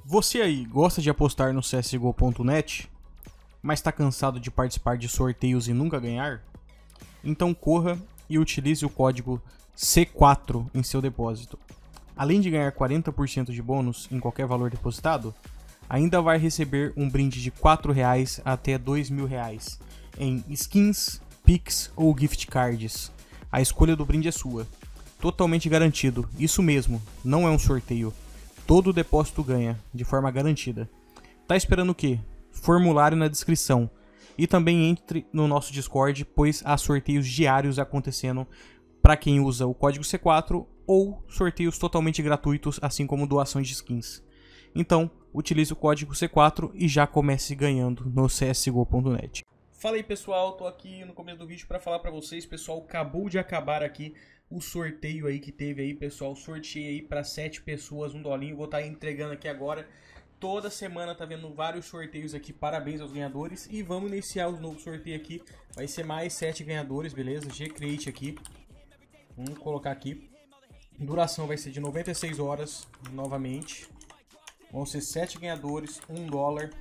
Você aí gosta de apostar no CSGO.net, mas está cansado de participar de sorteios e nunca ganhar? Então corra e utilize o código C4 em seu depósito. Além de ganhar 40% de bônus em qualquer valor depositado, ainda vai receber um brinde de R$ 4,00 até R$ 2.000 em skins, pix ou gift cards. A escolha do brinde é sua. Totalmente garantido, isso mesmo, não é um sorteio. Todo depósito ganha, de forma garantida. Tá esperando o quê? Formulário na descrição. E também entre no nosso Discord, pois há sorteios diários acontecendo para quem usa o código C4 ou sorteios totalmente gratuitos, assim como doações de skins. Então, utilize o código C4 e já comece ganhando no CSGO.net. Fala aí pessoal, tô aqui no começo do vídeo para falar para vocês, pessoal, acabou de acabar aqui o sorteio aí que teve aí, pessoal, sorteei aí para 7 pessoas, um dolinho, vou estar entregando aqui agora. Toda semana tá vendo vários sorteios aqui, parabéns aos ganhadores. E vamos iniciar o novo sorteio aqui, vai ser mais 7 ganhadores, beleza? G-Create aqui, vamos colocar aqui. Duração vai ser de 96 horas, novamente. Vão ser 7 ganhadores, $1.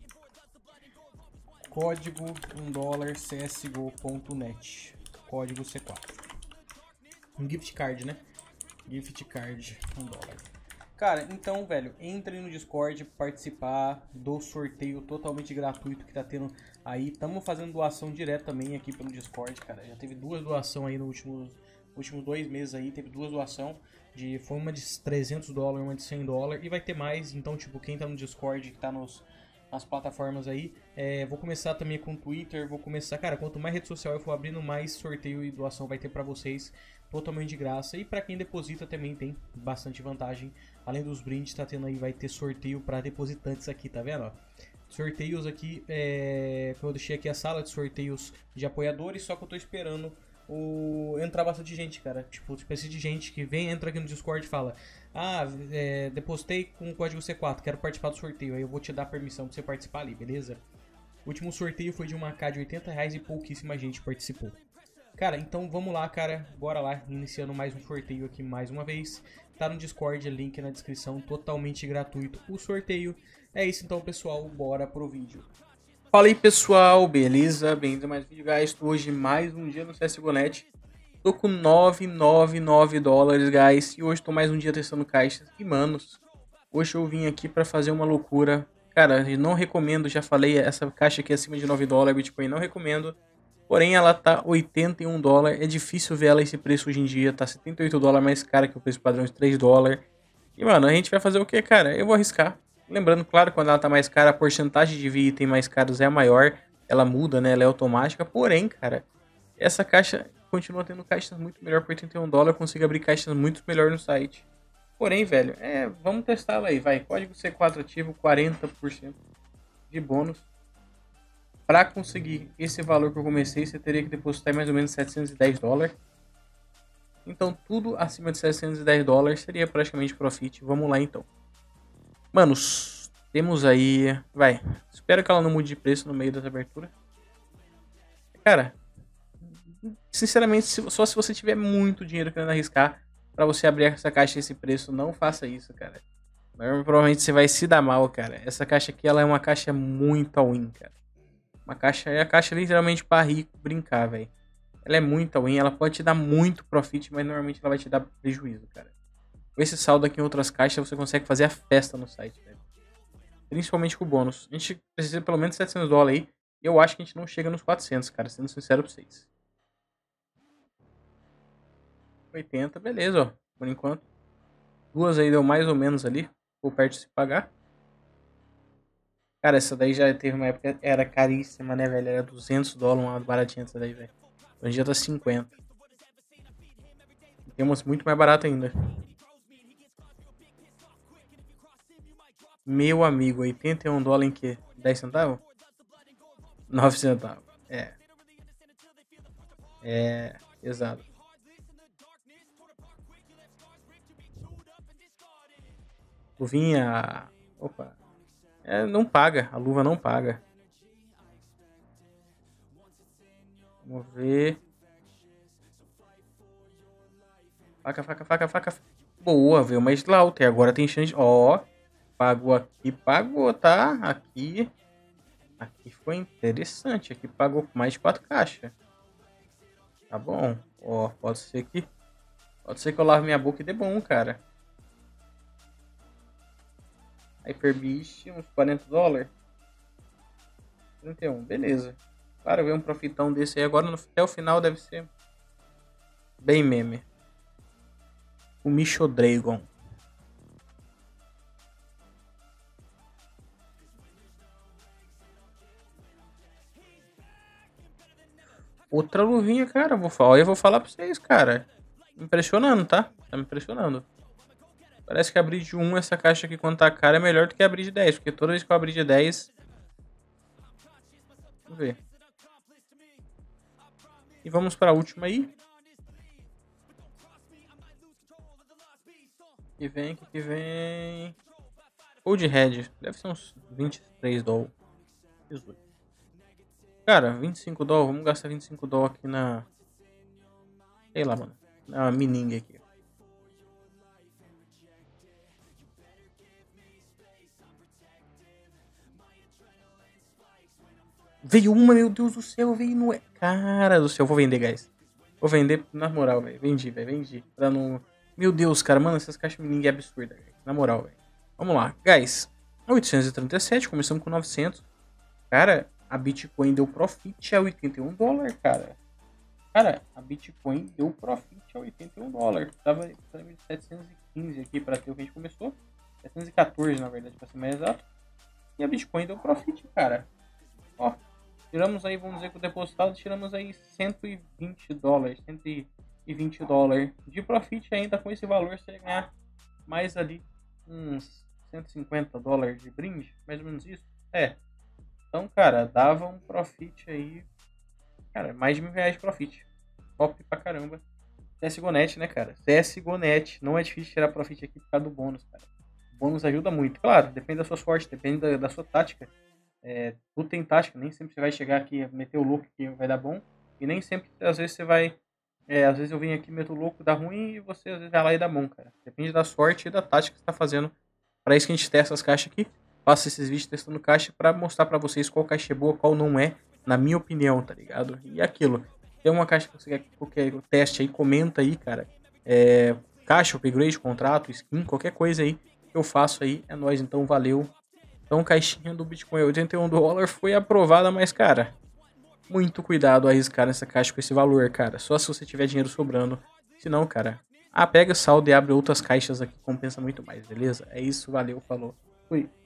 Código $1 CSGO.net. Código C4. Um gift card, né? Gift card $1. Cara, então, velho, entre no Discord participar do sorteio totalmente gratuito que tá tendo aí. Estamos fazendo doação direta também aqui pelo Discord, cara. Já teve 2 doações aí nos últimos 2 meses aí. Teve 2 doações. Foi uma de $300, uma de $100. E vai ter mais, então, tipo, quem tá no Discord, que tá nas plataformas aí, vou começar também com o Twitter, vou começar, cara, quanto mais rede social eu for abrindo, mais sorteio e doação vai ter pra vocês, totalmente de graça, e pra quem deposita também tem bastante vantagem, além dos brindes, tá tendo aí, vai ter sorteio pra depositantes aqui, tá vendo, ó? Sorteios aqui, eu deixei aqui a sala de sorteios de apoiadores, só que eu tô esperando entrar bastante gente, cara, tipo, espécie de gente que entra aqui no Discord e fala: ah, depositei com o código C4, quero participar do sorteio. Aí eu vou te dar permissão pra você participar ali, beleza? O último sorteio foi de uma AK de R$80 e pouquíssima gente participou. Cara, então vamos lá, cara. Bora lá, iniciando mais um sorteio aqui mais uma vez. Tá no Discord, link na descrição, totalmente gratuito o sorteio. É isso então, pessoal, bora pro vídeo. Fala aí, pessoal, beleza? Bem-vindo a mais um vídeo, guys. Hoje mais um dia no CSGO.net. Tô com $999, guys, e hoje tô mais um dia testando caixas. E, manos, hoje eu vim aqui pra fazer uma loucura. Cara, eu não recomendo, já falei, essa caixa aqui acima de $9, Bitcoin, não recomendo. Porém, ela tá $81, é difícil ver ela esse preço hoje em dia, tá $78 mais cara que o preço padrão de $3. E, mano, a gente vai fazer o que, cara? Eu vou arriscar. Lembrando, claro, quando ela tá mais cara, a porcentagem de item mais caros é a maior. Ela muda, né? Ela é automática. Porém, cara, essa caixa continua tendo caixas muito melhor por $81. Eu consigo abrir caixas muito melhor no site. Porém, velho, vamos testar ela aí, vai. Código C4 ativo, 40% de bônus. Para conseguir esse valor que eu comecei, você teria que depositar mais ou menos $710. Então, tudo acima de $710 seria praticamente profit. Vamos lá, então. Manos, temos aí... Vai, espero que ela não mude de preço no meio dessa abertura. Cara, sinceramente, só se você tiver muito dinheiro querendo arriscar pra você abrir essa caixa a esse preço, não faça isso, cara. Mas provavelmente você vai se dar mal, cara. Essa caixa aqui, ela é uma caixa muito all-in, cara. A caixa literalmente pra rico brincar, velho. Ela é muito all-in, ela pode te dar muito profit, mas normalmente ela vai te dar prejuízo, cara. Com esse saldo aqui em outras caixas, você consegue fazer a festa no site, velho. Principalmente com o bônus. A gente precisa de pelo menos $700 aí. E eu acho que a gente não chega nos 400, cara, sendo sincero pra vocês. 80, beleza, ó, por enquanto. Duas aí deu mais ou menos ali, ficou perto de se pagar. Cara, essa daí já teve uma época, era caríssima, né, velho? Era $200, uma baratinha essa daí, velho. Hoje em dia tá 50. E tem umas muito mais barata ainda. Meu amigo, $81 em que? 10 centavos? 9 centavos. Exato. Luvinha. Opa. Não paga. A luva não paga. Vamos ver. Faca. Boa, veio uma Slaughter. Agora tem chance. Ó. pagou aqui, pagou, tá? Aqui foi interessante. Aqui pagou mais de 4 caixas. Tá bom. Ó, pode ser que eu lave minha boca e dê bom, cara. Hyper Beast, uns 40 dólares. 31, beleza. Claro, ver um profitão desse aí agora até o final deve ser bem meme. O Micho Dragon. Outra luvinha, cara. Eu vou falar pra vocês, cara. Impressionando, tá? Tá me impressionando. Parece que abrir de 1 essa caixa aqui quando tá cara é melhor do que abrir de 10. Porque toda vez que eu abrir de 10... Vamos ver. E vamos pra última aí. Que vem... Old Red. Deve ser uns 23 doll. 18. Cara, 25 doll. Vamos gastar 25 doll aqui na... Sei lá, mano. Na Mining aqui. Veio uma, meu Deus do céu, veio no... Cara do céu, vou vender, guys. Vou vender na moral, velho. Vendi, velho, vendi. Pra não... Meu Deus, cara, mano, essas caixas Mining é absurda, velho. Na moral, velho. Vamos lá, guys. 837, começamos com 900. Cara, a Bitcoin deu profit a 81 dólares, cara. Cara, a Bitcoin deu profit a 81 dólares. Tava de 715 aqui pra ter o que a gente começou. 714, na verdade, pra ser mais exato. E a Bitcoin deu profit, cara. Ó, tiramos aí, vamos dizer que o depositado, tiramos aí 120 dólares. 120 dólares de profit ainda. Com esse valor você ia ganhar mais ali uns 150 dólares de brinde. Mais ou menos isso. É. Então, cara, dava um profit aí. Cara, mais de R$1.000 de profit. Top pra caramba. CSGO.net, né, cara? CSGO.net. Não é difícil tirar profit aqui por causa do bônus, cara. O bônus ajuda muito. Claro, depende da sua sorte, depende da sua tática. Tudo tem tática. Nem sempre você vai chegar aqui e meter o louco que vai dar bom. E nem sempre, às vezes, você vai... às vezes eu venho aqui, meto o louco, dá ruim. E você, às vezes, vai lá e dá bom, cara. Depende da sorte e da tática que você tá fazendo. Para isso que a gente testa as caixas aqui. Faço esses vídeos testando caixa para mostrar para vocês qual caixa é boa, qual não é, na minha opinião, tá ligado? E aquilo, tem uma caixa que você quer qualquer teste aí, comenta aí, cara. Caixa, upgrade, contrato, skin, qualquer coisa aí que eu faço aí, é nóis, então valeu. Então caixinha do Bitcoin 81 dólares foi aprovada, mas cara, muito cuidado a arriscar nessa caixa com esse valor, cara. Só se você tiver dinheiro sobrando, senão, cara, pega saldo e abre outras caixas aqui, compensa muito mais, beleza? É isso, valeu, falou, fui.